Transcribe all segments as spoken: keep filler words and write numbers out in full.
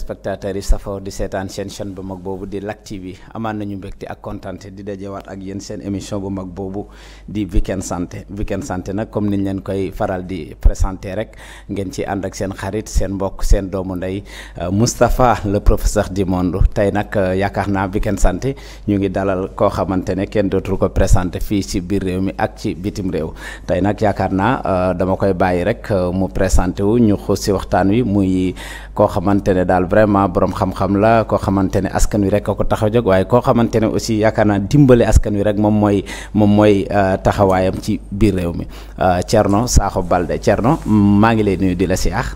téléspectateurs yi safoo di seetaan seen chaîne bu mag boobu di Lac T V amaan nañu mbégte ak kontante di dajewaat ak yéen seen émission bu mag boobu di Weekend Santé Weekend Santé nag comme niñ leen koy faral di présenté rek ngeen ci ànd ak seen xarit seen mbokk seen doomu ndey Moustapha le professeur du monde tey nag yaakaar naa Weekend Santé ñu ngi dalal koo xamante ne kenn dootul ko présenté fii ci biir réew mi ak ci bitim réew tey nag yaakaar naa dama koy bàyyi rek mu présenté wu ñu xuus ci waxtaan wi muy koo xamante ne daal vraiment borom xam-xam la koo xamante ne askan wi rek ko tax a jóg waaye koo xamante ne aussi yaakaar naa dimbale askan wi rek moom mooy moom mooy taxawaayam ci biir réew mi Thierno Sakho Balde Thierno maa ngi lay nuyu di la siyaar.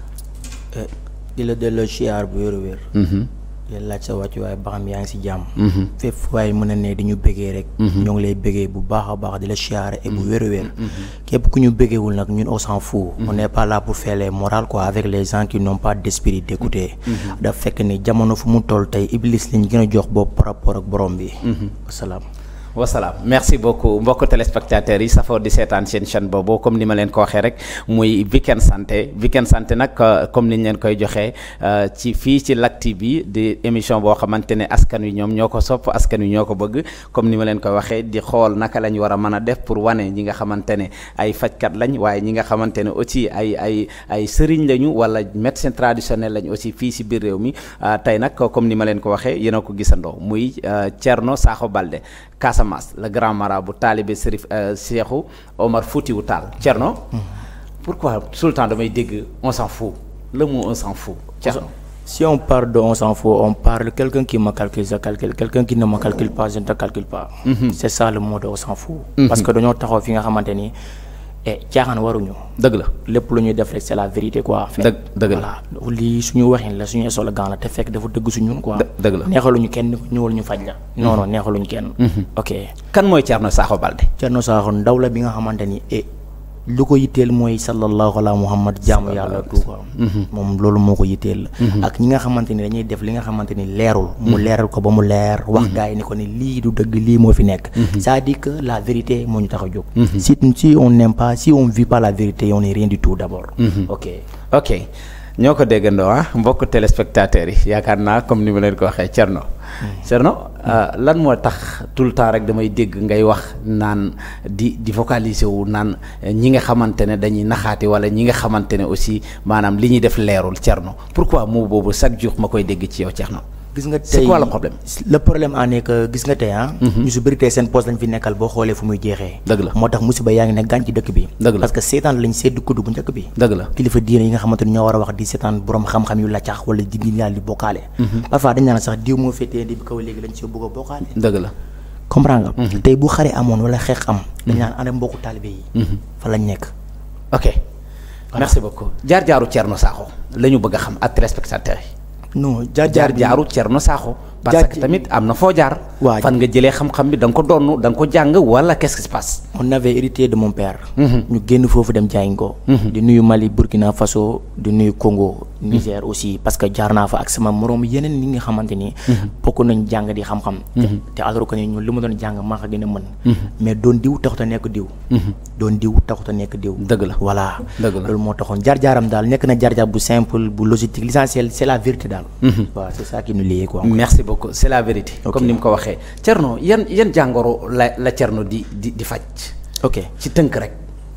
di la delloo siyaar bu wér a wér. di la laaj sa wàccu waaye ba xam yaa ngi si jàmm. fépp waaye mën na ne di ñu bëggee rek. ñoo ngi lay bëggee bu baax a baax di la siyaare et bu wér a wér. képp ku ñu bëggeewul nag ñun on s'en fout. on n'est pas là pour faire les morales quoi avec les gens qui n'ont pas d'esprit d'écouter. daf fekk ni jamono fu mu toll tey iblis lañ gën a jox bopp par rapport ak borom bi. wasalaam. wasalaam merci beaucoup mbokk téléspectateurs yi safoo di seetaan seen chaîne boobu comme ni ma leen ko waxee rek muy Weekend Santé Weekend Santé nag comme ni ñu leen koy joxee ci fii ci Lac T V di émission boo xamante ne askan wi ñoom ñoo ko sopp askan wi ñoo ko bëgg comme ni ma leen koy waxee di xool naka lañ war a mën a def pour wane ñi nga xamante ne ay fajkat lañ waaye ñi nga xamante ne aussi ay ay ay sëriñ lañu wala médecin traditionnel lañ aussi fii si biir réew mi tey nag comme ni ma leen ko waxee yéen a ko gisandoo muy Thierno Sakho Balde Casamance le grand marabout talibé Serif Cheikhou Omar Foutiyou Tall Thierno. Pourquoi tout le temps damay dégg on s'en fout le mot on s'en fout. Thierno si on parle de on s'en fout on parle de quelqu'un qui me calcule je calcule quelqu'un qui ne me calcule pas je ne te calcule pas. C'est ça le mot de on s'en fout. Parce que dañoo taxaw fi nga xamante ni e caaxaan waruñu. dëgg la lépp lu ñuy def rek c'est la vérité quoi. dëgg dëgg la voilà lii suñu waxin la suñu slogan la te fekk dafa dëgg su ñun quoi. dëgg la neexaluñu kenn ñëwal ñu faj la. non non neexaluñu kenn. ok kan mooy Thierno Sakho Balde. Thierno Sakho ndaw la bi nga xamante ni e lu ko yitteel mooy sallallahu ala muhammad jaamu yàlla tout quoi. moom loolu moo ko yitteel. ak ñi nga xamante ni dañuy def li nga xamante ni leerul. mu leeral ko ba mu leer. wax gars yi ni ko ni lii du dëgg lii moo fi nekk. c'est-à-dire que la vérité moo ñu tax a jóg. si si on n'aime pas si on vit pas la vérité on n'est rien du tout d'abord. ok ok ñoo ko déggandoo ah mbokk téléspectateurs yi yaakaar naa comme ni ma leen ko waxee Thierno. Thierno lan moo tax tout le temps rek damay dégg ngay wax naan di di vocaliser wu naan ñi nga xamante ne dañuy naxaati wala ñi nga xamante ne aussi maanaam li ñuy def leerul Thierno pourquoi moo boobu chaque jour ma koy dégg ci yow Thierno. gis nga tey c'est quoi le problème. le problème en est que gis nga tey ah. ñu si bëri tey seen poste lañ fi nekkal boo xoolee fu muy jeexee. dëgg la moo tax musiba yaa ngi ne gaañ ci dëkk bi. dëgg la parce que seetaan lañ seddu kudd bu njëkk bi. dëgg la kilifa diine yi nga xamante ni ñoo war a wax di seetaan borom xam-xam yu la cax wala di di di bokkaale. parfois dañ naan sax diw moo féetee di kaw léegi lañ ci bëgg a bokkaale. dëgg la comprends nga. tey bu xare amoon wala xeex am. dañ naan ana mbokku taalibe yi. fa lañ nekk. ok merci beaucoup jaar jaaru Thierno Sakho la ñu bëgg a xam ak téléspectateurs yi. non jaar jaar jaaru Thierno Sakho parce que tamit am na foo jaar. fan nga jëlee xam-xam bi da nga ko donn da nga ko jàng wala qu'est-ce qui se passe. on avait hérité de mon père. ñu génn foofu dem jaayin ko. di nuyu Mali Burkina Faso di nuyu Congo. Niger aussi parce que jaar naa fa ak sama moroom yeneen li nga xamante ni. bokk nañ jàng di xam-xam. te alors que ñun li ma doon jàng maa ko gën a mën. mais doon diw taxut a nekk diw. doon diw taxut a nekk diw. dëgg la voilà. dëgg la loolu moo taxoon jaar jaaram daal nekk na jaar jaar bu simple bu logique l'essentiel c'est la vérité daal. waaw c'est ça qui nous lie quoi. merci beaucoup c'est la vérité. comme ni mu ko waxee Thierno yan yan jàngoro la la Thierno di di di faj. ok ci tënk rek.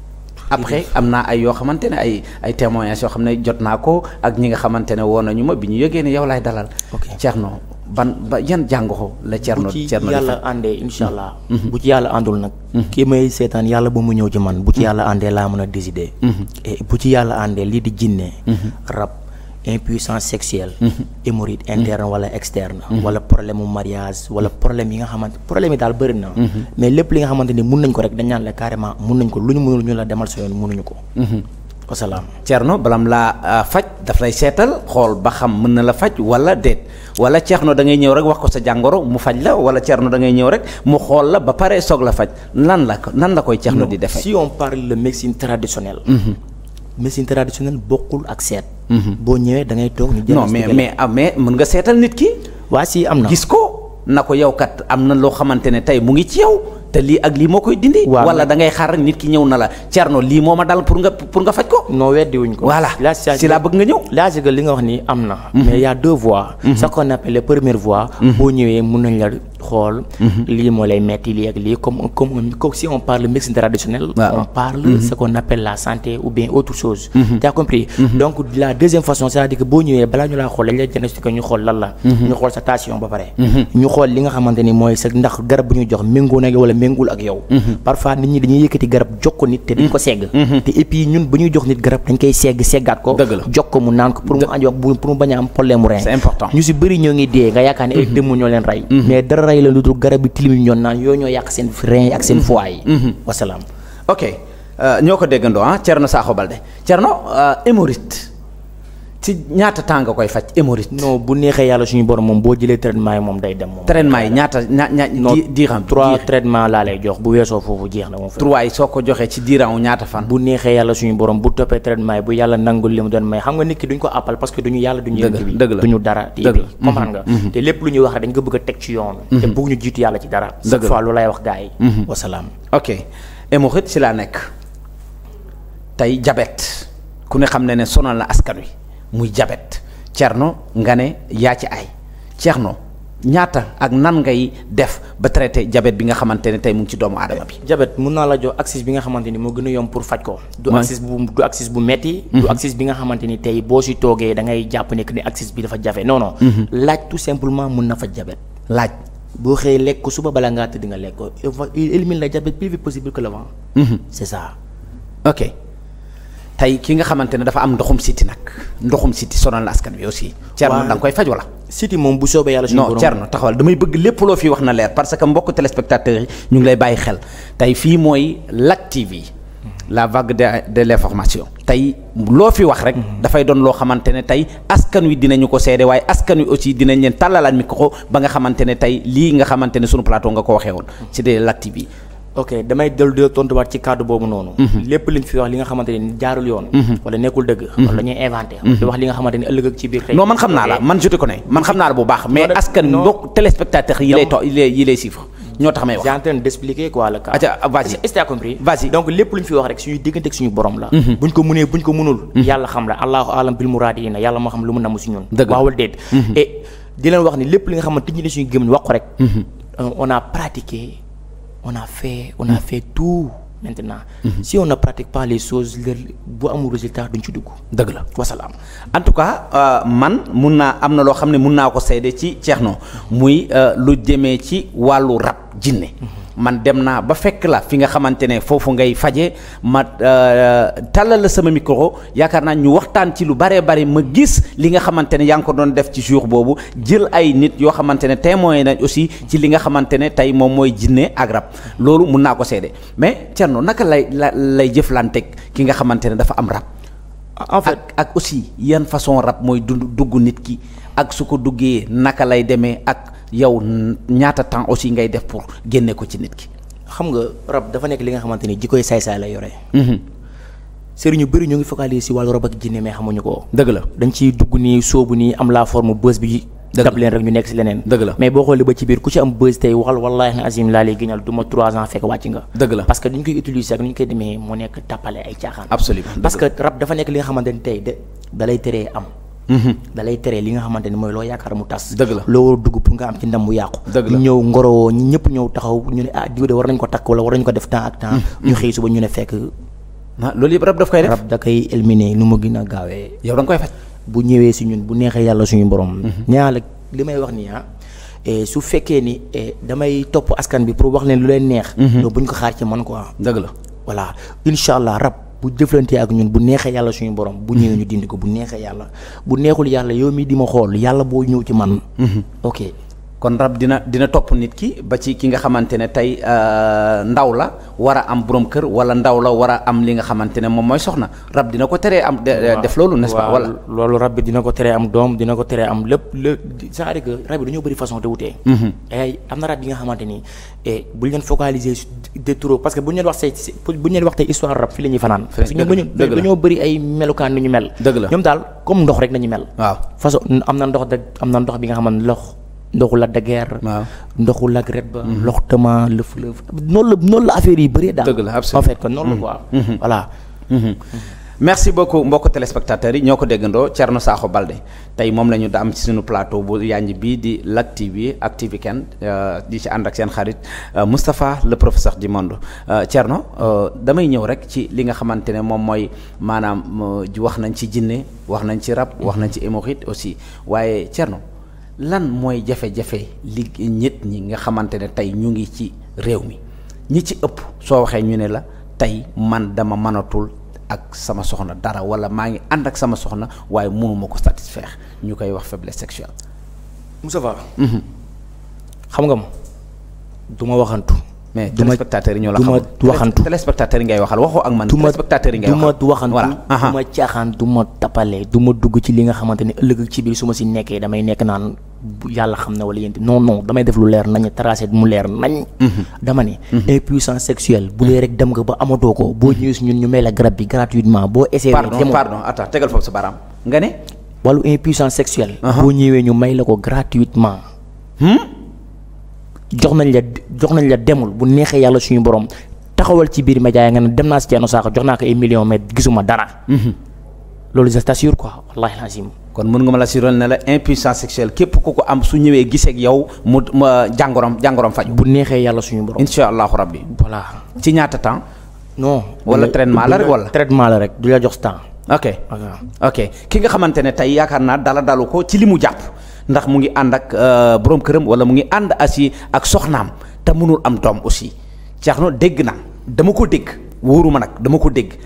après am naa ay yoo xamante ne ay ay témoignages yoo xam ne jot naa ko ak ñi nga xamante ne woon nañu ma bi ñu yëgee ne yow laay dalal. ok Thierno ban ba yan jàngoro la Thierno. Thierno bu ci yàlla àndee incha allah. bu ci yàlla àndul nag. kii may seetaan yàlla ba mu ñëw ci man. bu ci yàlla àndee laa mën a décider. et bu ci yàlla àndee lii di jinne rab. impuissance sexuelle. hémorroïde interne wala externe. wala problème mu mariage wala problème yi nga xamante problème yi daal bëri na. mais lépp li nga xamante ni mun nañ ko rek dañ naan la carrément mun nañ ko lu ñu mënul ñu la demal sa yoon mënuñu ko. wasalaam. Thierno balam laa faj daf lay seetal xool ba xam mën na la faj wala déet wala Thierno da ngay ñëw rek wax ko sa jàngoro mu faj la wala Thierno da ngay ñëw rek mu xool la ba pare soog la faj lan la ko nan la koy Thierno di defee. si on parle de médecine traditionnelle. médecine traditionnelle bokkul ak seet. boo ñëwee da ngay toog ñu jël. non mais mais mais mën nga seetal nit ki. waa si am na gis ko na ko yow kat am na loo xamante ne tey mu ngi ci yow te lii ak lii moo koy dindi. wala da ngay xaar rek nit ki ñëw na la Thierno lii moo ma dal pour nga pour nga faj ko. non weddi wuñ ko. voilà si laa bëgg nga ñëw. là c'est que li nga wax ni am na. mais y a deux voies. ce qu'on appelle les premières voies. boo ñëwee mun nañ la xool. lii moo lay metti lii ak lii comme comme comme si on parle médecine traditionnelle. on parle ce qu'on appelle la santé ou bien autre chose. tu as compris. donc la deuxième façon c'est-à-dire que boo ñëwee balaa ñu laa xool dañ lay diagnostiquer ñu xool lan la. ñu xool sa tension ba pare. ñu xool li nga xamante ni mooy sa ndax garab bu ñu jox méngoo na wala méngul ak yow. parfois nit ñi dañuy yëkkati garab jox ko nit te dañ ko segg. te et puis ñun bu ñuy jox nit garab dañ koy segg seggaat ko. jox ko mu naan ko pour mu añ pour mu bañ a am problème mu rein. c'est important ñu si bëri ñoo ngi dee nga yaakaar ne ay dëmm ñoo leen rey. mais dara rey la lu dul garab bi tilim yi ñoon naan yooyu ñoo yàq seen rein yi ak seen foie yi. wasalaam. ok ñoo ko déggandoo ah Thierno Sakho Balde Thierno hémorroïde ci ñaata temps nga koy faj hémorroïde. non bu neexee yàlla suñu borom moom boo jëlee traitement yi moom day dem moom. traitement yi ñaata ña ña diiram. trois traitement laa lay jox bu weesoo foofu jeex na moom. trois yi soo ko joxee ci diiram ñaata fan. bu neexee yàlla suñu borom bu toppee traitement yi bu yàlla nangul li mu doon may xam nga nit ki duñ ko appal parce que duñu yàlla duñu yëngu bi duñu dara tii bi comprendre nga te lépp lu ñuy wax dañ ko bëgg a teg ci yoon te bëgg ñu jiitu yàlla ci dara chaque fois lu lay wax gars yi wasalaam. ok hémorroïde si laa nekk tey diabète ku ne xam ne ne sonal na askan wi muy diabète Thierno nga ne yaa ci ay Thierno ñaata ak nan ngay def ba traité diabète bi nga xamante ne tey mu ngi ci doomu aadama bi. diabète mun naa la jox axis bi nga xamante ni moo gën a yomb pour faj ko. du axis bu du axis bu metti du axis bi nga xamante ni tey boo si toogee da ngay jàpp ne que ni axis bi dafa jafe non non. laaj tout simplement mun na faj diabète. laaj boo xëyee lekk ko suba balaa ngaa tëdd nga lekk ko il élimine la diabète plus vite possible que le vent. c'est ça. ok. tey ki nga xamante ne dafa am ndoxum siti nag ndoxum siti sonal na askan wi aussi. Thierno da nga koy faj wala. siti moom bu soobee yàlla suñu borom non Thierno taxawal damay bëgg lépp loo fi wax na leer parce que mbokk téléspectateurs yi ñu ngi lay bàyyi xel tey fii mooy Lac T V la vague de de l'information. tey loo fi wax rek. dafay doon loo xamante ne tey askan wi dinañu ko seede waaye askan wi aussi dinañ leen tàllalaat micro ba nga xamante ne tey lii nga xamante ne sunu plateau nga ko waxee woon. ci de Lac T V. ok damay dellu de tontuwaat ci cadre boobu noonu. lépp liñ fi wax li nga xamante ni jaarul yoon. wala nekkul dëgg. wala ñuy inventé. di wax li nga xamante ni ëllëg ak ci biir. tey non man xam naa la man je te connais man xam naa la bu baax. mais askan mbokk téléspectateurs yi lay to yi lay yi lay suivre ñoo tax may wax. j'ai en train d'expliquer quoi le cas. atia vas-y est-ce que tu as compris. vas-y donc lépp luñ fi wax rek suñuy diggante ak suñu borom la. buñ ko mënee buñ ko mënul. yàlla xam la allahu alam bil muraadiina yàlla moo xam lu mu namm si ñun. dëgg la waawul déet. et di leen wax ni lépp li nga xamante ni suñu gémmiñ wax ko rek. on a pratiqué. on a fait on a fait tout maintenant. si on ne pratique pas les choses bu amul résultat duñ ci dugg. dëgg la wasalaam. en tout cas man mun naa am na loo xam ne mun naa ko seede ci Thierno muy lu jëmee ci wàllu rab jinne man dem naa ba fekk la fi nga xamante ne foofu ngay faje ma tàllal la sama micro yaakaar naa ñu waxtaan ci lu baree bari ma gis li nga xamante ne yaa ngi ko doon def ci jour boobu jël ay nit yoo xamante ne témoin nañ aussi ci li nga xamante ne tey moom mooy jinne ak rab loolu mun naa ko seede mais Thierno naka lay la lay jëflanteeg ki nga xamante ne dafa am rab. en fait ak ak aussi yan façon rab mooy dund dugg nit ki ak su ko duggee naka lay demee ak. yow ñaata temps aussi ngay def pour génne ko ci nit ki. xam nga rab dafa nekk li nga xamante ni jikkoy saay-saay la yore. sëriñ yu bëri ñu ngi focaliser si wàllu rab ak jinne mais xamuñu ko. dëgg la dañ ciy dugg nii soobu nii am la forme bës bi. dab leen rek ñu nekk si leneen. dëgg la mais boo xoolee ba ci biir ku ci am bës tey waxal wallaahi azim laa lay gënal du ma trois ans fekk wàcc nga. dëgg la parce que ni ñu koy utiliser ak ni ñu koy demee moo nekk tàppale ay caaxaan. absolument parce que rab dafa nekk li nga xamante ni tey de da lay teree am. da lay tere li nga xamante ni mooy loo yaakaar mu tas. dëgg la loo war a dugg pour nga am ci ndam bu yàqu. dëgg la ñëw ngorowoo ñi ñëpp ñëw taxaw ñu ne ah diw de war nañ ko takk wala war nañ ko def temps ak temps. ñu xëy suba ñu ne fekk. ah loolu yëpp rab daf koy def. rab da koy éliminer nu mu gën a gaawee. yow da nga koy faj. bu ñëwee si ñun bu neexee yàlla suñu borom. ñaar li may wax nii ah su fekkee ni damay topp askan bi pour wax leen lu leen neex. loolu buñ ko xaar ci man quoi. dëgg la voilà incha allah rab. bu jëflantee ak ñun bu neexee yàlla suñu borom bu ñëwee ñu dindi ko bu neexee yàlla bu neexul yàlla yow mi di ma xool yàlla boo ñëw ci man. ok kon rab dina dina topp nit ki ba ci ki nga xamante ne tey ndaw la war a am borom kër wala ndaw la war a am li nga xamante ne moom mooy soxna rab dina ko teree am. def loolu n'est-ce pas wala. loolu rab bi dina ko teree am doom dina ko teree am lépp lépp c'est-à-dire que rab yi dañoo bëri façon te wutee. ay am na rab yi nga xamante ni bu ñu leen focaliser de trop parce que bu ñu leen wax say bu ñu leen wax tey histoire rab fii la ñuy fanaan. parce que ñoom dañoo bëri ay melukaan ni ñu mel. dëgg la ñoom daal comme ndox rek nañu mel. waaw façon am na ndox de am na ndox bi nga xam ne ndox ndoxu Lac de Guiers. waaw ndoxu Lac Ret ba. loxtama le fleuve noonu la noonu la affaire yi bëree daal. dëgg la absolument en fait kon noonu la quoi. voilà. merci beaucoup mbokk téléspectateurs yi ñoo ko déggandoo Thierno Sakho Balde tey moom la ñu da am ci suñu plateau bu yanj bii di Lac T V ak T V Ken di ci ànd ak seen xarit Moustapha le professeur du monde Thierno damay ñëw rek ci li nga xamante ne moom mooy maanaam wax nañ ci jinne wax nañ ci rab wax nañ ci hémorroïde aussi waaye Thierno lan mooy jafe-jafe li nit ñi nga xamante ne tey ñu ngi ci réew mi ñi ci ëpp soo waxee ñu ne la tey man dama mënatul ak sama soxna dara wala maa ngi ànd ak sama soxna waaye mënuma ko satisfaire ñu koy wax faiblesse sexuelle. Moustapha. xam nga ma du ma waxantu. mais téléspectateurs yi ñoo la du ma waxantu téléspectateurs yi ngay waxal waxoo ak man. téléspectateurs yi ngay waxal du ma waxantu du ma caaxaan du ma tapale du ma dugg ci li nga xamante ne ëllëg ci biir su ma si nekkee damay nekk naan yàlla xam na wala yéen non non damay def lu leer nañ tracé mu leer nañ. dama ne. impuissance sexuelle bu dee rek dem nga ba amatoo ko boo ñëwee si ñun ñu may la garab bi gratuitement boo essayé. pardon pardon attends tegal foofu sa baaraam nga ne. wàllu impuissance sexuelle. boo ñëwee ñu may la ko gratuitement. jox nañ la jox nañ la demul bu neexee yàlla suñu borom taxawal ci biir média nga ne dem naa si Thierno Sakho jox naa ko ay millions mais gisuma dara. loolu je t'assure quoi wallahi lazim. kon mën nga ma la assurer ne la impuissance sexuelle képp ku ko am su ñëwee gisee ak yow mu ma jàngoroom jàngoroom faju bu neexee yàlla suñu borom. incha allahu rabbi. voilà ci ñaata temps. non. wala traitement la rek wala. traitement la rek du la jox temps. ok ok ki nga xamante ne tey yaakaar naa dala dalu ko ci li mu jàpp. ndax mu ngi ànd ak borom këram wala mu ngi ànd asi ak soxnaam te mënul am doom aussi Thierno dégg naa dama ko dégg wóoruma nag dama ko dégg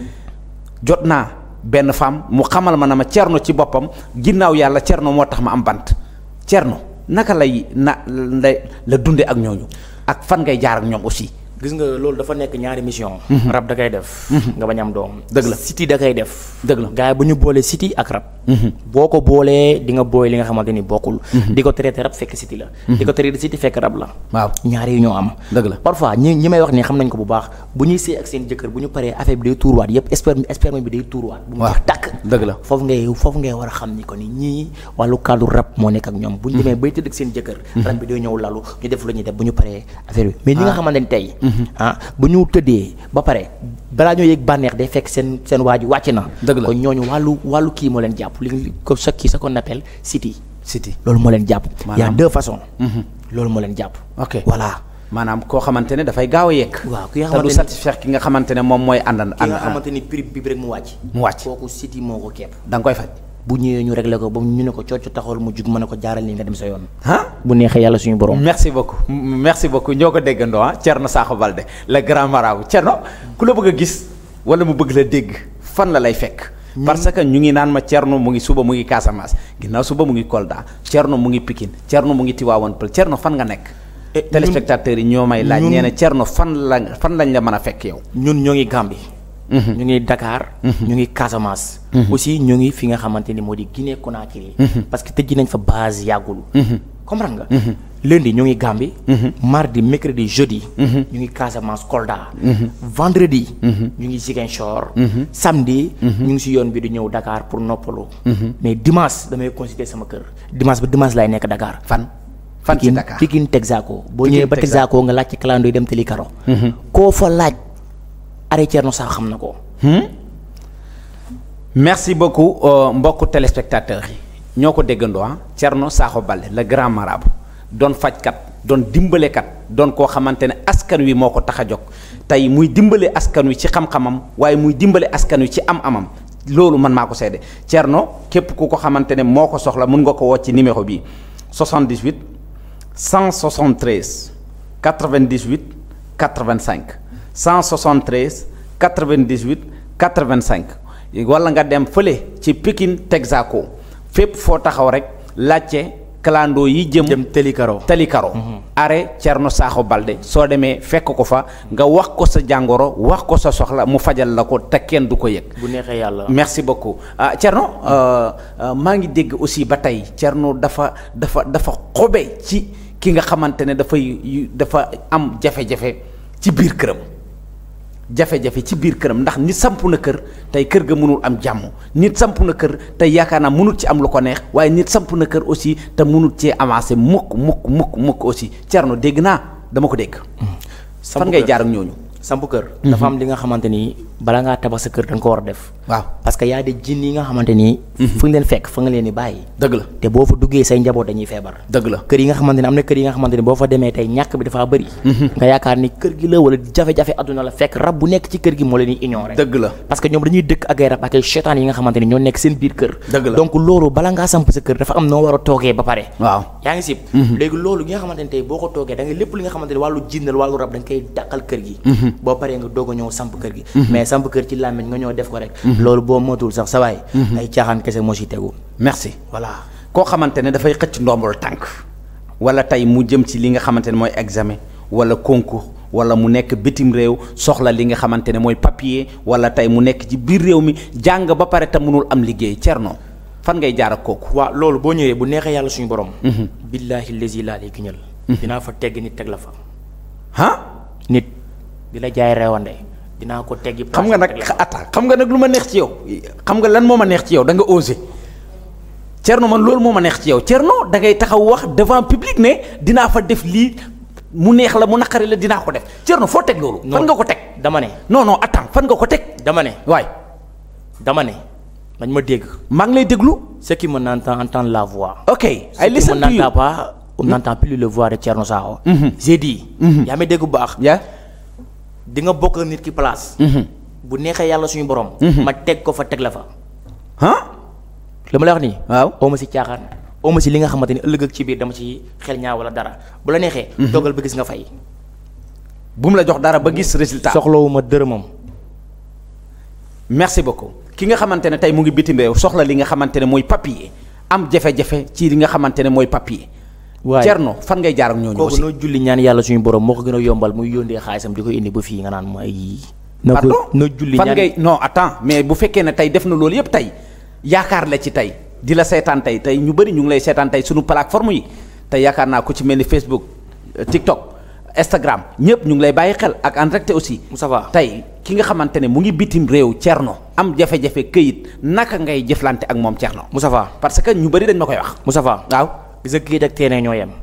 jot naa benn femme mu xamal ma na ma Thierno ci boppam ginnaaw yàlla Thierno moo tax ma am bant Thierno naka lay na la dunde ak ñooñu ak fan ngay jaar ak ñoom aussi. gis nga loolu dafa nekk ñaari mission. rab da koy def. nga bañ am doom. dëgg la siti da koy def. dëgg la gars yi bu ñu boolee siti ak rab. boo ko boolee di nga booy li nga xamante ni bokkul. di ko traité rab fekk siti la. di ko traité siti fekk rab la. waaw ñaari yi ñoo am. dëgg la parfois ñi ñi may wax nii xam nañ ko bu baax bu ñuy sëy ak seen jëkkër bu ñu paree affaire bi day tuurwaat yëpp sperme sperme bi day tuurwaat. bu mu jeex tàkk. dëgg la foofu ngay foofu ngay war a xam ni ko ni ñii wàllu kàddu rab moo nekk ak ñoom. bu ñu demee bay tëdd ak seen jëkkër. rab bi day ñëw lalu ñu def lu ñuy def bu ñu paree affaire bi mais ñi nga xamante ni tey ah ñu tëddee ba pare balaa ñoo yëg bànneex day fekk seen seen waa ji wàcc na. dëgg la kon ñooñu wàllu wàllu kii moo leen jàpp li ko sa kii sa qu'on appelle siti siti loolu moo leen jàpp. y a deux façons. loolu moo leen jàpp. ok voilà. maanaam koo xamante ne dafay gaaw a yegg. waaw ki nga te xamante du ni satisfaire ki nga xamante ne moom mooy ànd. ki nga xamante ni prix bi rek mu wàcc. mu wàcc kooku siti moo ko kepp. da nga koy faj. bu ñëwee ñu réglé ko ba ñu ne ko cocc taxawal mu jug mën a ko jaaral nii nga dem sa yoon. ah bu neexee yàlla suñu borom. merci beaucoup merci beaucoup ñoo ko déggandoo ah Thierno Sakho Balde le grand marabout Thierno ku la bëgg a gis wala mu bëgg la dégg fan la lay fekk. parce que ñu ngi naan ma Thierno mu ngi suba mu ngi Casamance ginnaaw suba mu ngi Kolda Thierno mu ngi Pikine Thierno mu ngi Tivaouane Peulh Thierno fan nga nekk. téléspectateurs yi ñoo may laaj. nee na Thierno fan la fan lañ la mën a fekk yow. ñun ñoo ngi Gambie. ñu ngi Dakar. ñu ngi Casamance. aussi ñu ngi fi nga xamante ni moo di Guinée Conakry. parce que tëj nañ fa base yàggul. comprendre nga. lundi ñu ngi Gambie. mardi mercredi jeudi. ñu ngi Casamance Kolda. vendredi. ñu ngi Ziguinchor. samedi. ñu ngi si yoon bi di ñëw Dakar pour noppalu. mais dimanche damay consulter sama kër. dimanche ba dimanche laay nekk Dakar. fan fan ci Dakar Pikine Texaco. boo ñëwee ba Texaco nga laaj ci clando yi dem Teli Karo. koo fa laaj. Are Thierno Sakho xam na ko. merci beaucoup mbokku téléspectateurs yi ñoo ko déggandoo ah Thierno Sakho Balde le grand marabout doon fajkat doon dimbalekat doon koo xamante ne askan wi moo ko tax a jóg tey muy dimbale askan wi ci xam-xamam waaye muy dimbale askan wi ci am-amam loolu man maa ko seede Thierno képp ku ko xamante ne moo ko soxla mun nga ko woo ci numéro bi soixante-dix-huit cent soixante-treize quatre-vingt-dix-huit quatre-vingt-cinq cent soixante-treize quatre-vingt-dix-huit quatre-vingt-cinq wala nga dem fële ci Pikine Texaco fépp foo taxaw rek laajte clando yi jëm. jëm Teli Karo Teli Karo. are Thierno Sakho Balde soo demee fekk ko fa nga wax ko sa jàngoro wax ko sa soxla mu fajal la ko te kenn du ko yëg. bu neexee yàlla. merci beaucoup ah Thierno maa ngi dégg aussi ba tey Thierno dafa dafa dafa xobe ci ki nga xamante ne dafay dafa am jafe-jafe ci biir këram. jafe-jafe ci biir këram ndax nit samp na kër tey kër ga mënul am jàmm nit samp na kër tey yaakaar naa mënul ci am lu ko neex waaye nit samp na kër aussi te mënul cee avancé mukk mukk mukk mukk aussi Thierno dégg naa dama ko dégg. fan ngay jaar ak ñooñu. samp kër. dafa am li nga xamante ni bala ngaa tabax sa kër da nga ko war a def. waaw parce que y a des jinn yi nga xamante ni. fu ñu leen fekk fa nga leen di bàyyi. dëgg la te boo fa duggee say njaboot dañuy feebar. dëgg la kër yi nga xamante ni am na kër yi nga xamante ni boo fa demee tey ñàkk bi dafaa bëri. nga yaakaar ni kër gi la wala jafe-jafe adduna la fekk rab bu nekk ci kër gi moo leen di ignorer. dëgg la parce que ñoom dañuy dëkk ak ay rab ak ay seytaan yi nga xamante ni ñoo nekk seen biir kër. dëgg la donc loolu bala ngaa samp sa kër dafa am noo war a toogee ba pare. waaw yaa ngi sib léegi loolu gi nga xamante ni tey boo ko toogee da nga lépp li nga xamante ni wàllu jinnal wàllu rab da nga koy dàqal kër gi. boo paree nga doog a ñëw samp kër gi. mais samp kër ci làmmiñ nga ñëw def ko rek. loolu boo motul sax sa waay ay caaxaan kese moo ci tegu. merci voilà koo xamante ne dafay xëcc ndombol tànk wala tey mu jëm ci li nga xamante ne mooy examen wala concours wala mu nekk bitim réew soxla li nga xamante ne mooy papier wala tey mu nekk ci biir réew mi jàng ba pare te mënul am liggéey Thierno fan ngay jaar ak kooku. waaw loolu boo ñëwee bu neexee yàlla suñu borom. billaahi lazi laa lay giñal. dinaa fa tegg nit teg la fa. ah. nit di la jaay reewande dinaa ko teggi. xam nga nag atta xam nga nag lu ma neex ci yow xam nga lan moo ma neex ci yow da nga osé Thierno man loolu moo ma neex ci yow Thierno da ngay taxaw wax devant public ne dinaa fa def lii mu neex la mu naqari la dinaa ko def Thierno foo teg loolu. fan nga ko teg. dama ne. non non attends fan nga ko teg. dama ne. waay. dama ne. dañ ma dégg. maa ngi lay déglu. ce qui me n'entend entend la voix. ok ay listen to you. ce qui me n'entend pas on n'entend plus la voix de Thierno Sakho. j'ai dit. yaa may dégg bu baax. yaa. di nga bokk nit ki place. bu neexee yàlla suñu borom. ma teg ko fa teg la fa. ah. li ma la wax nii. waaw oo ma si caaxaan. oo ma si li nga xamante ni ëllëg ak ci biir dama ci xel ñaaw wala dara bu la neexee. dogal ba gis nga fay. bu mu la jox dara ba gis résultat. soxlawuma dërëmam. merci beaucoup ki nga xamante ne tey mu ngi bitim réew soxla li nga xamante ne mooy papier am jafe-jafe ci li nga xamante ne mooy papier. waaye Thierno fan ngay jaar ak ñooñu aussi. kooku noo julli ñaan yàlla suñu borom moo ko gën a yombal muy yóndee xaalisam di ko indi ba fii nga naan ma ay. pardon noo julli fan ñaan ngay non attends mais bu fekkee ne tey def na loolu yëpp tey yaakaar la ci tey di la seetaan tey tey ñu bëri ñu ngi lay seetaan tey suñu plateforme yi tey yaakaar naa ku ci mel ni Facebook TikTok Instagram ñëpp ñu ngi lay bàyyi xel ak en direct aussi. Moustapha tey ki nga xamante ne mu ngi bitim réew Thierno am jafe-jafe këyit naka ngay jëflante ak moom Thierno. Moustapha parce que ñu bëri dañ ma koy wax. Moustapha waaw. gis nga këyit ak teene ñoo yem.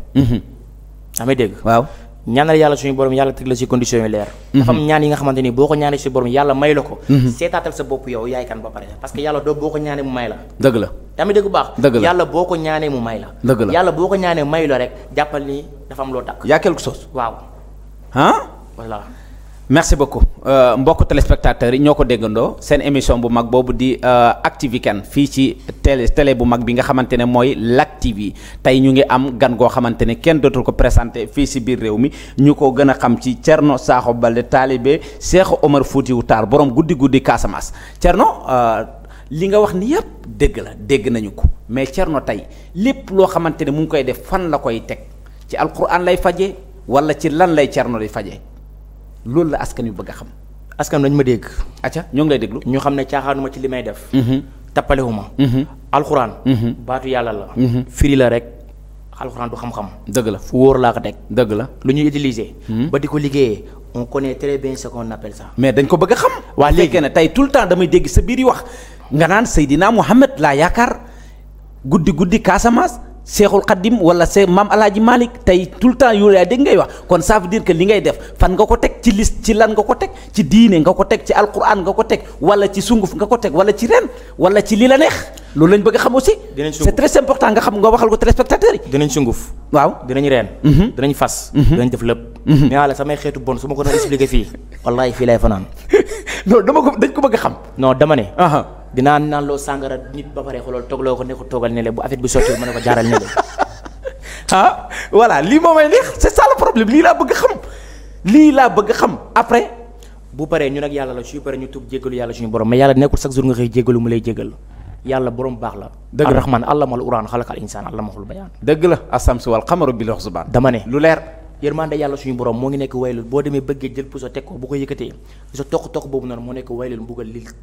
amee dégg. waaw. ñaanal yàlla suñu borom yàlla teg la ci condition yu leer. dafa am ñaan yi nga xamante ni boo ko ñaanee suñu borom yàlla may la ko. seetaatal sa bopp yow yaay kan ba pare parce que yàlla doo boo ko ñaanee mu may la. dëgg la. yaa ngi dégg bu baax. dëgg la yàlla boo ko ñaanee mu may la. dëgg la yàlla boo ko ñaanee may la rek jàppal ni dafa am loo takk. yaa quelque chose. waaw. ah. voilà. merci beaucoup mbokk téléspectateurs yi ñoo ko déggandoo seen émission bu mag boobu di Actu Weekend fii ci télé télé bu mag bi nga xamante ne mooy Lac T V tey ñu ngi am gan goo xamante ne kenn dootul ko présenté fii si biir réew mi ñu ko gën a xam ci Thierno Sakho Balde taalibe Cheikh Omar Foutiyou Tall borom guddi guddi Casamance Thierno li nga wax ni yëpp dégg la dégg nañu ko mais Thierno tey lépp loo xamante ne mu ngi koy def fan la koy teg ci alquran lay fajee wala ci lan lay Thierno di fajee. loolu la askan wi bëgg a xam. askan dañ ma dégg. acca ñoo ngi lay déglu. ñu xam ne caaxaanuma ci li may def. tappalewuma. alxuraan. baatu yàlla la. firi la rek alxuraan du xam-xam. dëgg la fu wóor laa ko teg. dëgg la lu ñuy utiliser. ba di ko liggéeyee on connaît très bien ce qu'on appelle ça. mais dañ ko bëgg a xam. waa léegi fekkee ne tey tout le temps damay dégg sa biir yi wax nga naan Seydina Mohamed laa yaakaar guddi guddi Casamance. Seexul Xaddim wala see maam Alaaji Malick tey tout le temps yu laa dégg ngay wax kon ça veut dire que li ngay def fan nga ko teg ci liste ci lan nga ko teg ci diine nga ko teg ci alquran nga ko teg wala ci sunguf nga ko teg wala ci ren wala ci li la neex loolu lañ bëgg a xam aussi. dinañ sunguf c'est très important nga xam nga waxal ko téléspectateurs yi. dinañ sunguf. waaw dinañ reen. dinañ fas. dinañ def lépp. mais yàlla samay xeetu bon su ma ko doon expliquer fii wallaahi fii lay fanaan. non dama ko dañ ko bëgg a xam. non dama ne. dinaa naan loo sàngara nit ba pare xoolal toogloo ko ne ko toogal ne le bu affaire bi sotti mën na ko jaaral ne le. ah voilà lii moo may neex c'est ça le problème lii laa bëgg xam lii laa bëgg xam après. bu paree ñu nag yàlla la suy paree ñu tub jéggalu yàlla suñu borom mais yàlla nekkul chaque jour nga xëy jéggalu mu lay jéggal yàlla borom baax la. dëgg la ar-rahmaan allamal uraan xalaqal insaan allamahul bayaan. dëgg la as-samsu wal qamaru bil husbaan. dama ne lu leer. yërmande yàlla suñu borom moo ngi nekk waylul boo demee bëggee jël puso teg ko bu ko yëkkatee sa toq toq boobu noonu moo nekk waylul mbugal lil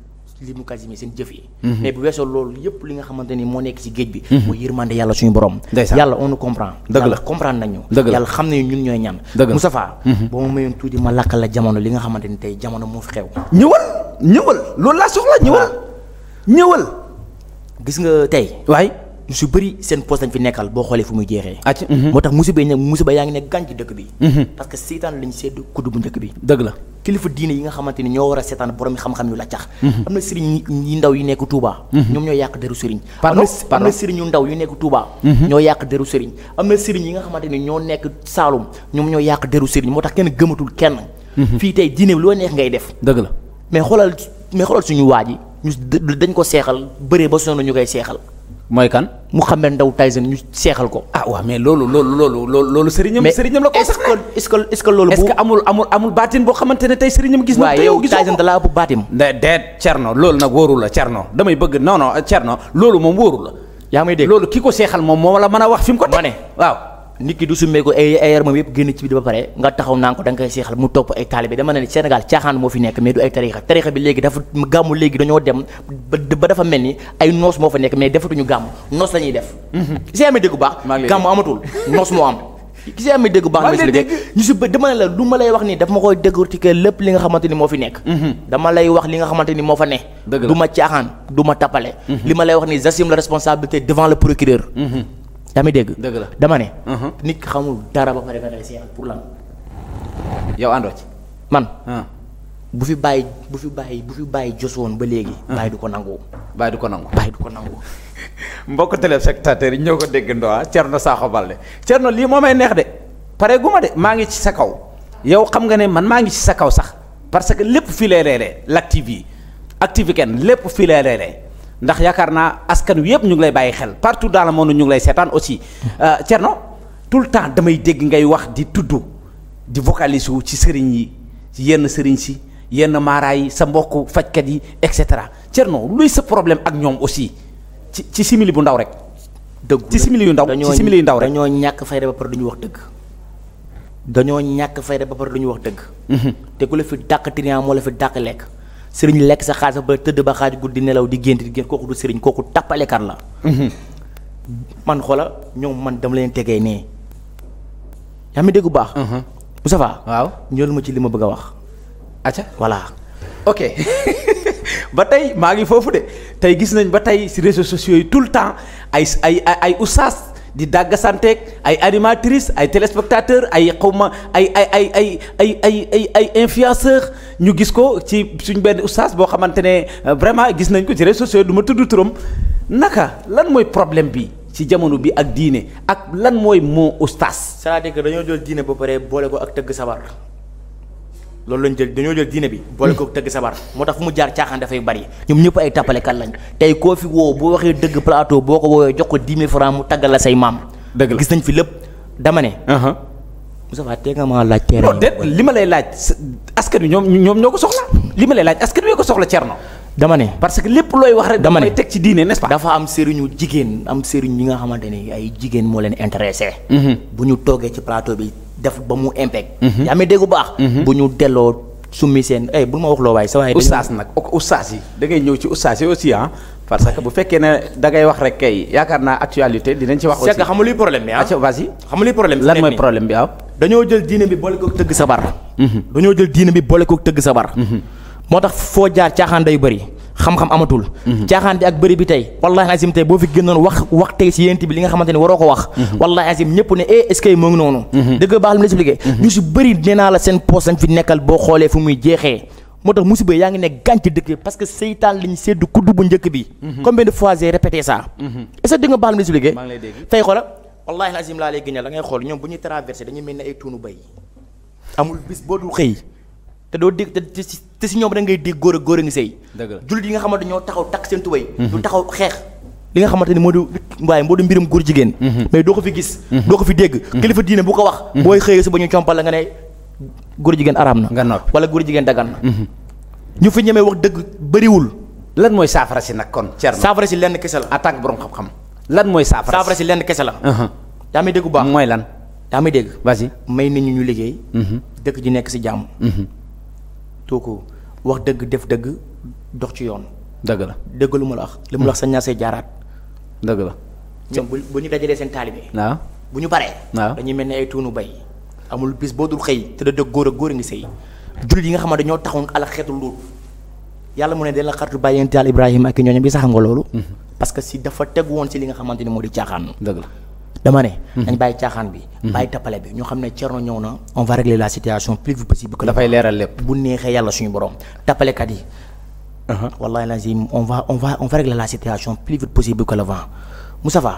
li mu kasime seen jëf yi mais bu weesoo loolu yëpp li nga xamante ni moo nekk ci géej bi mooy yërmande yàlla suñu borom yàlla on nous comprend yàlla comprendre nañu yàlla xam nañu ñun ñooy ñan Moustapha boo ma mayoon tuuti ma lakkal la jamono li nga xamante ni tey jamono moo fi xew ñëwal ñëwal loolu laa soxla ñëwal ñëwal gis nga tey waay ñu su bëri seen poste dañ fi nekkal boo xoolee fu muy jeexee moo tax musiba yi musiba yaa ngi ne gànc ci dëkk bi parce que seetaan lañu sedd kudd bu njëkk bi dëgg la kilifa diine yi nga xamante ni ñoo war a seetaan borom xam-xam yu la cax am na sëriñ yi ndaw yu nekk Touba ñoom ñoo yàq deru sëriñ am na sëriñ yu ndaw yu nekk Touba ñoo yàq deru sëriñ am na sëriñ yi nga xamante ni ñoo nekk Saalum ñoom ñoo yàq deru sëriñ moo tax kenn gëmatul kenn fii tey diine bi loo neex ngay def dëgg la mais xoolal mais xoolal suñu waa ji ñu dañ ko seexal bëree ba sonn ñu koy seexal mooy kan Mouhamed Ndao Tyson ñu seexal ko. ah waaw mais loolu loolu loolu loolu loolu sëriñam sëriñam la ko sax est-ce que est-ce que loolu est-ce que amul amul amul baatin boo xamante ne tey sëriñam gis na te yow gisoo Tyson da laa ëpp baatim de deet Thierno loolu nag wóoru la Thierno damay bëgg non non Thierno loolu moom wóoru la yaa may dégg loolu ki ko seexal moom moo la mën a wax fi mu ko teg ma ne waaw nit ki du summee ko ay ay yaramam yëpp génn ci biir ba pare nga taxaw naan ko da nga koy seexal mu topp ay taalibe dama ne ni Sénégal caaxaan moo fi nekk mais du ay tarixa tarixa bi léegi dafa gàmmu léegi dañoo dem ba dafa mel ni ay noos moo fa nekk mais defatuñu gàmm noos la ñuy def gisee amee dégg bu baax gàmm amatul noos moo am gisee amee dégg bu baax ñu si dama ne la lu ma lay wax nii dafa ma koy décortiquer lépp li nga xamante ni moo fi nekk dama lay wax li nga xamante ni moo fa ne du ma caaxaan du ma tappale li ma lay wax nii j'assume la responsabilité devant le procureur yaa ngi dégg dëgg la dama ne. nit ki xamul dara ba pare nga lay seexal pour lan. yow àndoo ci. man. bu fi bàyyi bu fi bàyyi bu fi bàyyi jos woon ba léegi. bàyyi du ko nangu. bàyyi du ko nangu. bàyyi du ko nangu. mbokk téléspectateurs yi ñoo ko déggandoo ah Thierno Sakho Balde Thierno lii moo may neex de pare gu ma de maa ngi ci sa kaw yow xam nga ne man maa ngi ci sa kaw sax parce que lépp fii lay leeree l'active yi active kenn lépp fii lay leeree. ndax yaakaar naa askan wi yëpp ñu ngi lay bàyyi xel partout dans le monde ñu ngi lay seetaan aussi Thierno tout le temps damay dégg ngay wax di tudd di vocaliser wu ci sëriñ yi ci yenn sëriñ si yenn maaraay yi sa mbokku fajkat yi et cetera Thierno luy sa problème ak ñoom aussi ci ci simili bu ndaw rek. dëgg ci simili yu ndaw ci simili yu ndaw rek dañoo ñàkk fayda ba pare duñu wax dëgg. dañoo ñàkk fayda ba pare duñu wax dëgg. te ku la fi dàq trian moo la fi dàq lekk. sëriñ lekk sa xaalis ba tëdd ba xaaj guddi nelaw di gént di gént kooku du sëriñ kooku tappalekat la. man xoola ñoom man dama leen tegee nee. yaa ngi dégg bu baax. Moustapha. waaw ñëwal ma ci li ma bëgg a wax. acca voilà. ok ba tey maa ngi foofu de tey gis nañ ba tey ci réseaux sociaux yi tout le temps ay ay ay oustaz di dàgg santeeg ay animatrices ay téléspectateurs ay xawma ay ay ay ay ay ay ay ay influenceurs ñu gis ko ci suñ benn oustaz boo xamante ne vraiment gis nañ ko ci réseaux sociaux du ma tudd turam naka lan mooy problème bi ci jamono bi ak diine ak lan mooy moo oustaz. c'est-à-dire que dañoo jël diine ba pare boole ko ak tëgg sabar loolu lañ jël dañoo jël diine bi boole ko ak tëgg sabar moo tax fu mu jaar caaxaan dafay bari ñoom ñëpp ay tappalekat lañ tey koo fi woo boo waxee dëgg plateau boo ko woowee jox ko dix mille francs mu taggal la say maam. dëgg la gis nañ fi lépp dama ne. Moustapha tey nga ma laaj. terrain non li ma lay laaj askan wi ñoom ñoom ñoo ko soxla li ma lay laaj askan wi ko soxla Thierno. dama ne parce que lépp looy wax rek. dama ne damay teg ci diine n'est-ce pas. dafa am sëriñu jigéen am sëriñ yi nga xamante ni ay jigéen moo leen intéressé. bu ñu toogee ci plateau bi def ba mu impact. yaa ngi dégg bu baax. bu ñu delloo summi seen eh bul ma wax loo waay sa waay. oustaz nag oustaz yi da ngay ñëw ci oustaz yi aussi ah parce que bu fekkee ne da ngay wax rek kay yaakaar naa actualité dinañ ci wax. aussi c'est que xam nga luy problème bi ah. vas-y xam nga luy problème bi lan mooy problème bi ah. dañoo jël diine bi boole ko tëgg sabar. dañoo jël diine bi boole ko tëgg sabar. moo tax foo jaar caaxaan day bëri xam-xam amatul. caaxaan bi ak bëri bi tey wallahi azim tey boo fi gënoon wax wax tey si yéent bi li nga xamante ni waroo ko wax. wallahi azim ñëpp ne eh est-ce que moo ngi noonu. dëgg baax li mu la expliqué. ñu si bëri nee naa la seen poste lañ fi nekkal boo xoolee fu muy jeexee. moo tax musiba yaa ngi ne gànc dëkk parce que seytaan liñ seddu kudd bu njëkk bi. combien de fois j'ai répété ça. est-ce que dëgg nga baax li mu la expliqué. maa ngi lay dégg tey xoola wallahi azim laa lay gëñal da ngay xool ñoom bu ñuy traversé dañuy mel ne ay tuunu bay amul bis boo dul xëy te doo dégg te si te si ñoom da ngay dégg góor a góor a ngi sëy. dëgg la jullit yi nga xamante ñoo taxaw takk seen tubay. du taxaw xeex li nga xamante ni moo di waaye moo di mbirum góor jigéen. mais doo ko fi gis. doo ko fi dégg. kilifa diine bu ko wax. booy xëyee si ba ñu compal la nga ne góor jigéen araam na. nga noppi wala góor jigéen dagan na. ñu fi ñemee wax dëgg bëriwul. lan mooy saafara si nag kon Thierno. saafara si lenn kese la. en tant que borom xam-xam. lan mooy saafara si saafara si lenn kese la. yaa may dégg bu baax mooy lan. yaa may dégg. vas-y may nit ñi ñu liggéey. dëkk ji nekk si jàmm. too ko wax dëgg def dëgg dox ci yoon dëgg la dëgg lu ma la wax li mu la wax sa ñaar say jaaraat. dëgg la. ñoom bu bu ñu dajalee seen taalibe. waaw bu ñu paree. waaw dañuy mel ni ay tuunu bay. amul bis boo dul xëy te da dëgg góor ak góor a ngi sëy. jullit yi nga xamante dañoo taxoon ala xeetu luut yàlla mu ne dina la xaritu bàyyi yonent Yàlla Ibrahima ak ñooñu bi sax nga loolu. parce que si dafa tegu woon si li nga xamante ni moo di caaxaan. dëgg la dama ne. dañ bàyyi caaxaan bi. bàyyi tappale bi ñu xam ne Thierno ñëw na. on va régler la situation plus vite possible. dafay leeral lépp. bu neexee yàlla suñu borom tappalekat yi. wallahi lazim on va on va on va régler la situation plus vite possible que le vent Moustapha.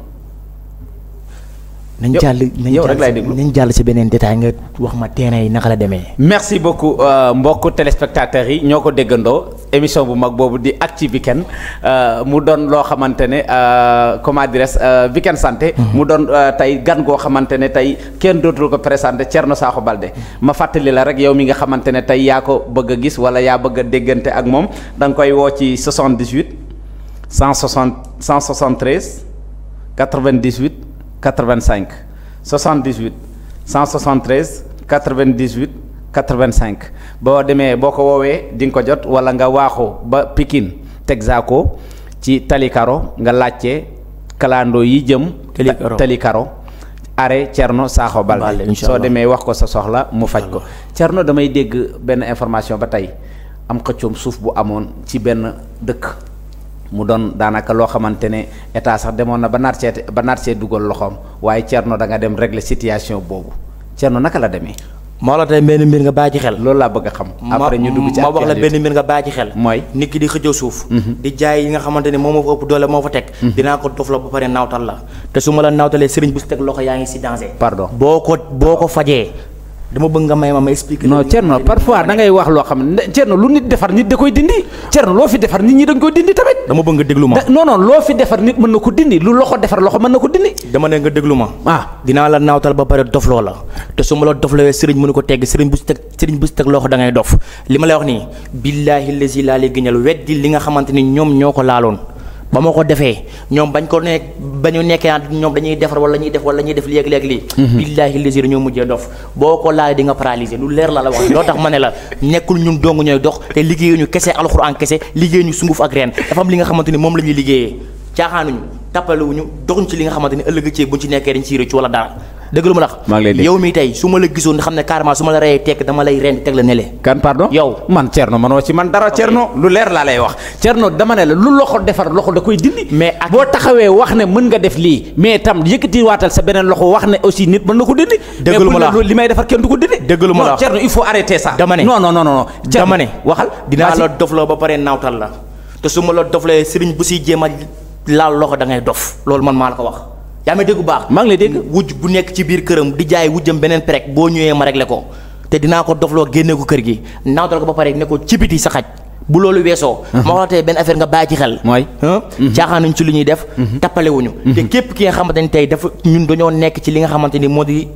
nañ jàll yow rek laay déglu nañ jàll si beneen détail nga wax ma terrain yi naka la demee. merci beaucoup mbokku téléspectateurs yi ñoo ko déggandoo émission bu mag boobu di Actu Weekend mu doon loo xamante ne comment dirais Weekend Santé. mu doon tey gan goo xamante ne tey kenn dootul ko présenté Thierno Sakho Balde ma fàttali la rek yow mi nga xamante ne tey yaa ko bëgg a gis wala yaa bëgg a déggante ak moom da nga koy woo ci soixante-dix-huit cent soixante cent soixante-treize quatre-vingt-dix-huit quatre-vingt-cinq soixante-dix-huit cent soixante-treize quatre-vingt-dix-huit quatre-vingt-cinq boo demee boo ko woowee di nga ko jot wala nga waaxu ba Pikine Texaco ci Talikaro nga laajte kalandoo yi jëm. Talikaro Talikaro are Thierno Sakho Balde soo demee wax ko sa soxla mu faj ko. Thierno damay dégg benn information ba tey am xëccoom suuf bu amoon ci benn dëkk. mu doon daanaka loo xamante ne état sax demoon na ba naat see ba naat see dugal loxoom waaye Thierno da nga dem régler situation boobu Thierno naka la demee. moo la tey benn mbir nga bàyyi ci xel. loolu laa bëgg a xam. après ñu dugg ci ma wax la benn mbir nga bàyyi ci xel. mooy nit ki di xëccoo suuf. di jaay yi nga xamante ne moom moo fa ëpp doole moo fa teg. dinaa ko dofloo ba pare naawtal la te su ma la naawtalee sëriñ bu si teg loxo yaa ngi si danger. pardon boo ko boo ko fajee. dama bëgg nga may ma ma expliquer. non Thierno parfois da ngay wax loo xam ne Thierno lu nit defar nit da koy dindi Thierno loo fi defar nit ñi dañ koy dindi tamit. dama bëgg nga déglu ma. non non loo fi defar nit mën na ko dindi lu loxo defar loxo mën na ko dindi. dama ne nga déglu ma. ah dinaa la naawtal ba pare dofloo la te su ma la doflowee sëriñ mënu ko tegg sëriñ bu si teg sëriñ bu si teg loxo da ngay dof li ma lay wax nii. billaahi lazi laa lay gëñal weddi li nga xamante ni ñoom ñoo ko laaloon. ba ma ko defee ñoom bañ ko nekk ba ñu nekkee ñoom dañuy defar wala ñuy def wala ñuy def léegi-léegi lii. billaahi lazi dañoo mujjee dof boo ko laaj di nga paralysé lu leer la la wax loo tax ma ne la nekkul ñun dong ñooy dox te liggéeyuñu kese alxuraan kese liggéeyuñu sunguf ak reen dafa am li nga xamante ni moom la ñuy liggéeyee caaxaanuñu tappalewuñu doxuñ ci li nga xamante ni ëllëg ci buñ ci nekkee dañ ciy rëcc wala dara dëgg lu ma la yow mi tey su ma la gisoon xam ne carrément su ma la reyee tekk dama lay rendi teg la nele kan pardon yow man Thierno manoo ci man dara Thierno lu leer laa lay wax Thierno dama ne la lu loxo defar loxo da koy dindi mais boo taxawee wax ne mën nga def lii mais tam yëkkati waatal sa beneen loxo wax ne aussi nit mën na ko dindi dëgg lu ma la li may defar kenn du ko dindi dëgg lu ma la non Thierno il faut arrêter ça dama ne non non non non dama ne waxal dinaa la dofloo ba pare naawtal la te su ma la doflee sëriñ bu siy jéem a laal loxo da ngay dof loolu man maa la ko wax yaa may dégg bu baax maa ngi lay dégg wujj bu nekk ci biir këram di jaay wujjam beneen prek boo ñëwee ma réglé ko te dinaa ko dofloo génne ko kër gi naawtal ko ba pare ne ko ci biti sa xaj bu loolu weesoo ma wax la tey benn affaire nga bàyyi ci xel mooy caaxaanuñ ci lu ñuy def tappalewuñu te képp ki nga xamante ni tey dafa ñun dañoo nekk ci li nga xamante ni moo di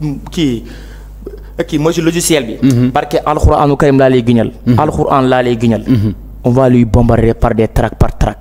kii kii mooy si logiciel bi parce que alxuraanu karim laa lay giñal alxuraan laa lay giñal on va lui bombarder par des trac par trac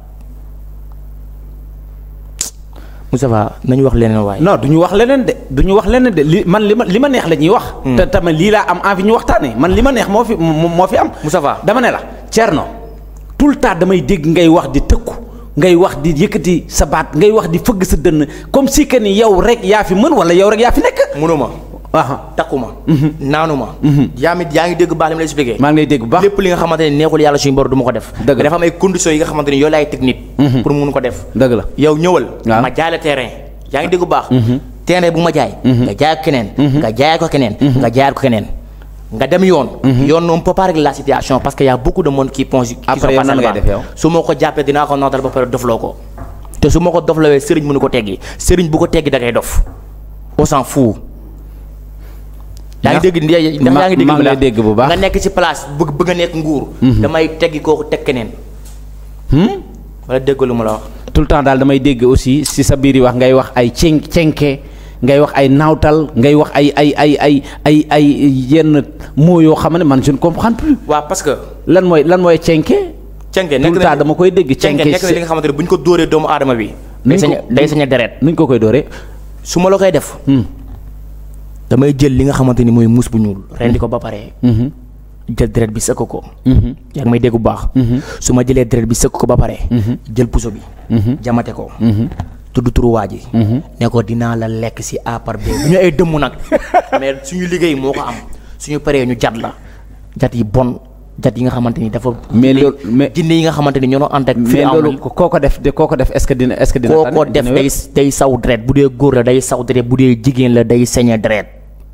Moustapha nañu wax leneen waaye. non du ñu wax leneen de du ñu wax leneen de li man li ma li ma neex la ñuy wax. te tamit lii laa am envie ñu waxtaanee man li ma neex moo fi moo fi am. Moustapha dama ne la Thierno tout le temps damay dégg ngay wax di tëkku ngay wax di yëkkati sa baat ngay wax di fëgg sa dënn comme si que ni yow rek yaa fi mën wala yow rek yaa fi nekk. mënuma. ah takkuma. naanuma. yaa mi yaa ngi dégg baax li ma lay expliqué. maa ngi lay dégg bu baax lépp li nga xamante ne neexul yàlla suñu bor du ma ko def. dëgg la dafa am ay conditions yi nga xamante ne yow laay technique. pour mun ko def. dëgg la yow ñëwal. ma jaay la terrain. yaa ngi dégg bu baax. terrain bu ma jaay. nga jaay ko keneen. nga jaay ko keneen. nga jaay ko keneen. nga dem yoon. yoon on peut pas régler la situation parce que y a beaucoup de monde qui pense. après yow nan ngay def yow su ma ko jàppee dinaa ko nootal ba pare dofloo ko te su ma ko doflowee sëriñ mënu ko teggi sëriñ bu ko teggi da ngay dof on s'en fout. yaa ngi dégg ndax yaa ngi dégg maa ngi lay dégg bu baax nga nekk ci place bëgg bëgg a nekk nguur. damay teggi kooku teg keneen. wala dégg lu ma la wax. tout le temps daal damay dégg aussi si sa biir yi wax ngay wax ay cen cenke ngay wax ay naawtal ngay wax ay ay ay ay ay ay yenn mots yoo xam ne man je ne comprends plus. waaw parce que. lan mooy lan mooy cenke. cenke tout le temps dama koy dégg. cenke nekk na li nga xamante ne bu ñu ko dóoree doomu aadama bi. day sañ day sañ a deret. nuñ ko koy dóoree. su ma la koy def. damay jël li nga xamante ni mooy muus bu ñuul. rendi ko ba pare. jël deret bi sëkk ko. yaa ngi may dégg bu baax. su ma jëlee deret bi sëkk ko ba pare. jël puso bi. jamate ko. tudd turu waa ji. ne ko dinaa la lekk si A par B bu ñu ay dëmm nag mais suñu liggéey moo ko am suñu paree ñu jat la jat yi bon jat yi nga xamante ni dafa. mais loolu mais jinne yi nga xamante ni ñoo doon ànd ak. mais loolu koo ko def koo ko def est-ce que dina est-ce que dina. koo ko def day day saw deret bu dee góor la day saw deret bu dee jigéen la day sañe deret.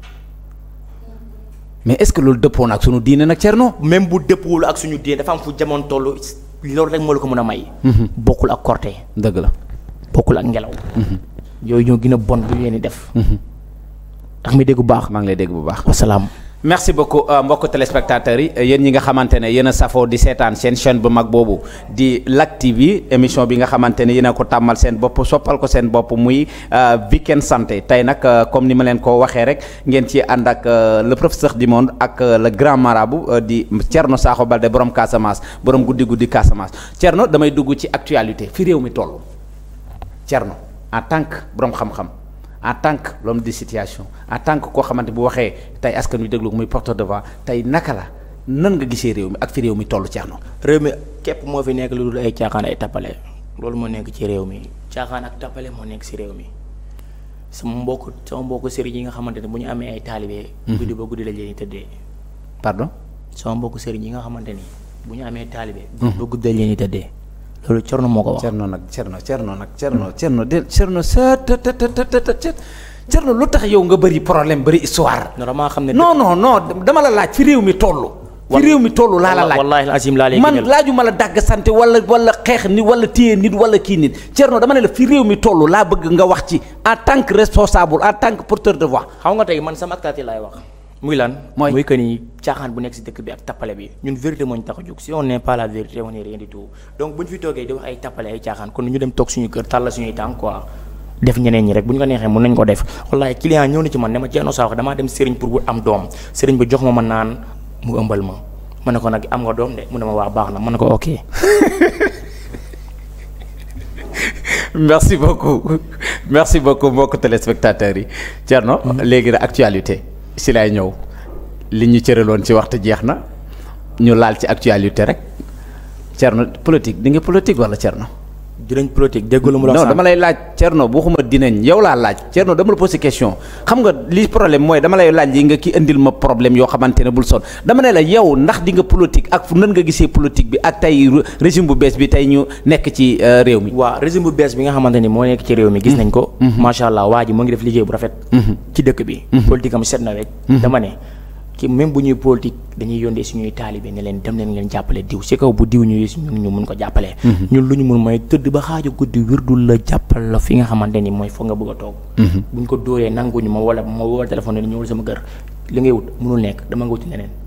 mais est-ce que loolu dëppoo na ak suñu diine nag Thierno. même bu dëppoowul ak suñu diine dafa am fu jamono toll loolu rek moo la ko mën a may. bokkul ak korte. dëgg la. bokkul ak ngelaw. yooyu ñoo gën a bon bu leen di def. ak mi dégg bu baax. maa ngi lay dégg bu baax. wasalaam. merci beaucoup mbokk téléspectateurs yi yéen ñi nga xamante ne yéen a safoo di seetaan seen chaîne bu mag boobu di Lac T V émission bi nga xamante ne yéen a ko tàmmal seen bopp soppal ko seen bopp muy Week-end Santé tey nag comme ni ma leen ko waxee rek ngeen ci ànd ak le professeur du monde ak le grand marabout di Thierno Sakho Balde borom Casamance borom guddi guddi Casamance Thierno damay dugg ci actualité fi réew mi toll Thierno en tant que borom xam-xam. en tant que l'homme de situation en tant que koo xamante bu waxee tey askan wi déglu muy porteur de voix tey naka la nan nga gisee réew mi ak fi réew mi toll Thierno. réew mi képp moo fi nekk lu dul ay caaxaan ay tappale loolu moo nekk ci réew mi caaxaan ak tappale moo nekk ci réew mi sama mbokk sama mbokk sëriñ yi nga xamante ne bu ñu amee ay taalibe. guddi ba guddi la leen di tëddee. pardon. sama mbokk sëriñ yi nga xamante ni bu ñu amee taalibe. guddi ba guddi la leen di tëddee. loolu Thierno moo ko wax. Thierno nag Thierno Thierno nag Thierno Thierno de Thierno sa te te te te Thierno lu tax yow nga bëri problème bëri histoire. non damaa xam ne. non non non dama la laaj fi réew mi toll. fi réew mi toll laa la laaj wallaahi azim laa lay man laaju ma la dàgg sant wala wala xeex nit wala téye nit wala kii nit Thierno dama ne la fi réew mi toll laa bëgg nga wax ci en tant que responsable en tant que porteur de voix. xam nga tey man sama activité laay wax. muy lan mooy muy que ni caaxaan bu nekk si dëkk bi ak tappale bi ñun vérité moo ñu tax a jóg si on n'est pas la vérité on n'est rien du tout donc bu ñu fi toogee di wax ay tappale ay caaxaan kon ñu dem toog suñu kër tàlla suñuy tànk quoi def ñeneen ñi rek bu ñu ko neexee mën nañ ko def wallaay client ñëw na ci man ne ma Thierno Sakho damaa dem sëriñ pour bu am doom sëriñ bi jox ma ma naan mu ëmbal ma ma ne ko nag am nga doom de mu ne ma waa baax na ma ne ko ok. merci beaucoup merci beaucoup mbokk téléspectateurs yi Thierno. léegi nag actualité. si lay ñëw li ñu cëraloon ci waxtu jeex na ñu laal ci actualité rek Thierno politique di nga politique wala Thierno. dinañ politique déggu lu mu la. non dama lay laaj Thierno bu xuma dinañ yow laa laaj Thierno dama la posé question xam nga li problème mooy dama lay laaj li nga ki indil ma problème yoo xamante ne bul sol dama ne la yow ndax di nga politique ak nan nga gisee politique bi ak tey régime bu bees bi tey ñu nekk ci réew mi. waaw régime bu bees bi nga xamante ni moo nekk ci réew mi. gis nañ ko. macha allah waa ji moo ngi def liggéey bu rafet. ci dëkk bi. politique am set na wecc. dama ne ki même bu ñuy politique dañuy yóndee suñuy taalibe ne leen dem leen ngeen jàppale diw si kaw bu diw ñu ñun ñu mun ko jàppale. ñun lu ñu mun mooy tëdd ba xaaju guddi wirdul la jàppal la fi nga xamante ni mooy foog nga bëgg a toog. buñ ko dóoree nanguñu ma wala ma woo téléphone ne ñëwul sama kër li ngay wut mënul nekk dama nga wuti leneen.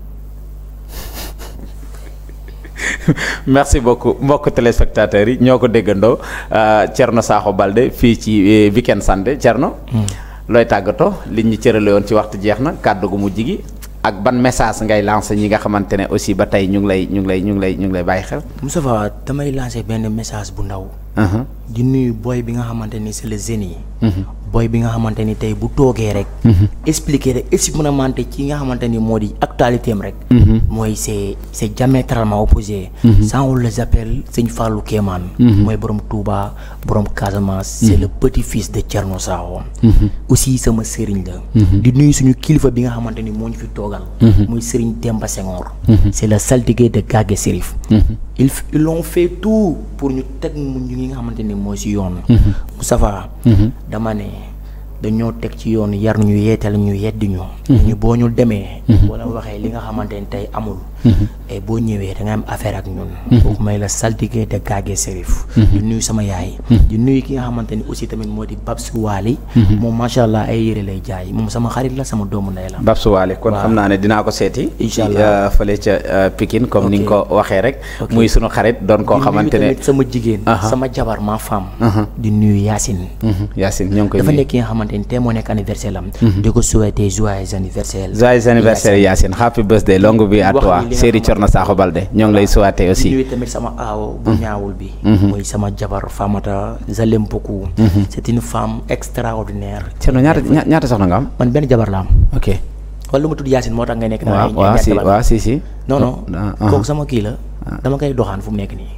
merci beaucoup mbokk téléspectateurs yi ñoo ko déggandoo Thierno Sakho Balde fii ci Week-end Santé Thierno. looy tàggatoo li ñu cërale woon ci waxtu jeex na kàddu gu mujj gi ak ban message ngay lancé ñi nga xamante ne aussi ba tey ñu ngi lay ñu ngi lay ñu ngi lay ñu ngi lay bàyyi xel. Moustapha damay lancé benn message bu ndaw. di nuyu boy bi nga xamante ni c'est le génie. boy bi nga xamante ni tey bu toogee rek. expliquer rek expérimenté ci nga xamante ni moo di actualité am rek. mooy c'est c'est diamétralement opposé. ça on les appelle Sëñ Fallou Kéemaan. mooy borom Touba borom Casamance. c'est le petit-fils de Thierno Sakho. aussi sama sëriñ la. di nuyu suñu kilifa bi nga xamante ni moo ñu fi toogal. muy Serigne Demba Senghor. c'est le saltigué de Gagué Sérif. ils ils ont fait tout pour ñu teg mu ñu nga xamante ni moo si yoon. Moustapha dama ne dañoo teg ci yoon yar ñu yeetal ñu yeddi ñu. ñu boo ñu demee. wala waxee li nga xamante ni tey amul. et boo ñëwee da nga am affaire ak ñun. kooku may la saltige de Gagué Sérif. di nuyu sama yaay. di nuyu ki nga xamante ni aussi tamit moo di Babsu Waali. moom macha allah ay yére lay jaay moom sama xarit la sama doomu ndey la. Babsu Waali kon xam naa ne dinaa ko seeti. incha allah fële ca Pikine comme ni nga ko waxee rek. muy sunu xarit doon koo xamante ne sama jigéen. sama jabar ma femme. di nuyu Yacine. Yacine ñoo ngi koy nuyu dafa nekk ki nga xamante ni tey moo nekk anniversaire lam. di ko souhaiter joyeux anniversaire. joyeux anniversaire Yacine happy birthday longue vie à toi. Séri Thierno Sakho Balde ñoo ngi lay souhaiter aussi. di nuyu tamit sama aawo bu ñaawul bi. muy sama jabar Famata je l'aime beaucoup. c'est une femme extraordinaire. Thierno ñaata ñaata soxna nga am. man benn jabar la am. ok wala lu ma tudd Yacine moo tax ngay nekk. waaw waaw si waaw si si. non non kooku sama kii la. dama koy doxaan fu mu nekk nii.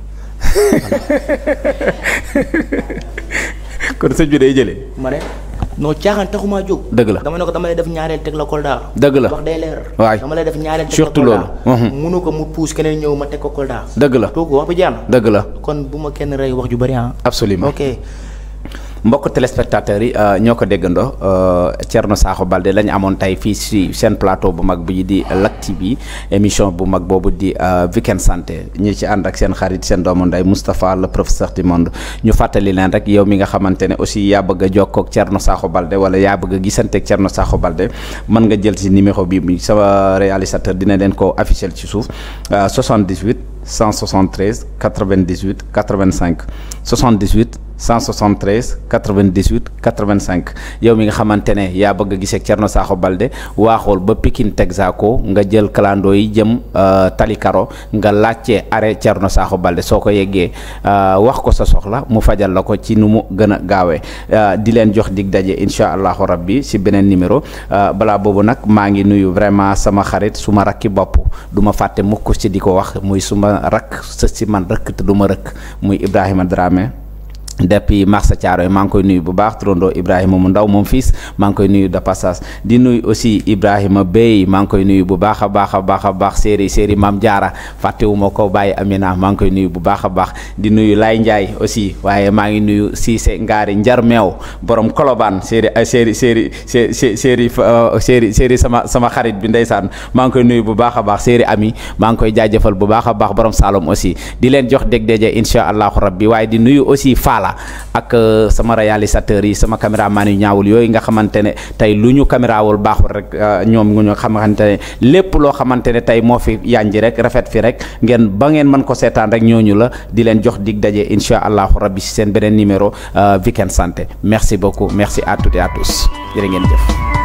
kon sëñ bi day jëlee. ma ne non caaxaan taxumaa jóg. dëgg la dama ne ko dama lay def ñaareel teg la Kolda. dëgg la wax day leer. waay dama lay def ñaareel teg la surtout Kolda. loolu. munu ko mu puus keneen ñëw ma teg ko Kolda. dëgg la kooku wax ba jaan. dëgg la kon bu ma kenn rey wax ju bari ah. absolument ok. mbokk téléspectateurs yi ñoo ko déggandoo Thierno Sakho Balde lañ amoon tey fii si seen plateau bu mag bi di Lac T V émission bu mag boobu di Weekend Santé ñi ci ànd ak seen xarit seen doomu nday Moustapha le professeur du monde ñu fàttali leen rek yow mi nga xamante ne aussi yaa bëgg a jokkoo ak Thierno Sakho Balde wala yaa bëgg a gisante ak Thierno Sakho Balde mën nga jël si numéro bi bi sama réalisateur dina leen ko afficher ci suuf soixante-dix-huit cent soixante-treize quatre-vingt-dix-huit quatre-vingt-cinq soixante-dix-huit cent soixante-treize quatre-vingt-dix-huit quatre-vingt-cinq yow mi nga xamante ne yaa bëgg a gisee ak Thierno Sakho Balde waaxool ba Pikine Texaco nga jël clando yi jëm Tali Karo nga laajte arrêt Thierno Sakho Balde soo ko yeggee wax ko sa soxla mu fajal la ko ci nu mu gën a gaawee di leen jox dig daje incha allahu rabbi si beneen numéro balaa boobu nag maa ngi nuyu vraiment sama xarit su ma rakki bopp du ma fàtte mukk ci di ko wax muy suma rakk sa si man rëkk te du ma rëkk muy Ibrahima Dramé depuis marsa Thiaroye maa ngi koy nuyu bu baax turandoo Ibrahima mu ndaw moom fils maa ngi koy nuyu de passage di nuyu aussi Ibrahima Bey maa ngi koy nuyu bu baax a baax a baax a baax séeri séeri Maam Jaara fàttewuma ko bàyyi Amina maa ngi koy nuyu bu baax a baax di nuyu Lay Ndiaye aussi waaye maa ngi nuyu Cissé Ngaari Njar Meew borom Kolobaan séeri séeri séeri séeri séeri séeri séeri sama sama xarit bi ndeysaan maa ngi koy nuyu bu baax a baax séeri Ami maa ngi koy jaajëfal bu baax a baax borom Saloum aussi di leen jox dég déje incha allahu rabbi waaye di nuyu aussi Fall ak sama réalisateur yi sama caméraman yu ñaawul yooyu nga xamante ne tey lu ñu camérawul baaxul rek ñoom ñu xamante ne lépp loo xamante ne tey moo fi yanji rek rafet fi rek ngeen ba ngeen mën ko seetaan rek ñooñu la di leen jox dig daje incha allahu rabbi si seen beneen numéro Weekend Santé merci beaucoup merci à toutes et à tous jërë ngeen jëf